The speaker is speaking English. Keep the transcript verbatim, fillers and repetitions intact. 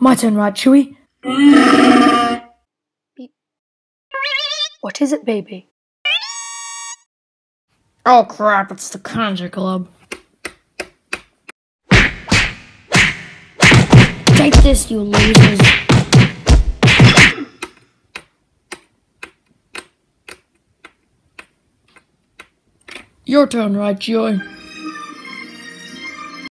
My turn, right, Chewie? Beep. What is it, baby? Oh crap, it's the Kanjiklub. Take this, you losers. Your turn, right, Chewie?